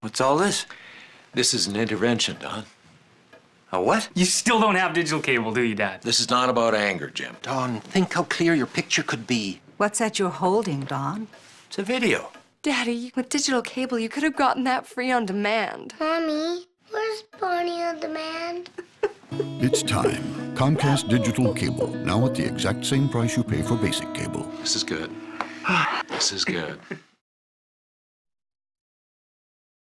What's all this? This is an intervention, Don. A what? You still don't have digital cable, do you, Dad? This is not about anger, Jim. Don, think how clear your picture could be. What's that you're holding, Don? It's a video. Daddy, with digital cable, you could have gotten that free on demand. Mommy, where's Bonnie on demand? It's time. Comcast digital cable, now at the exact same price you pay for basic cable. This is good. This is good.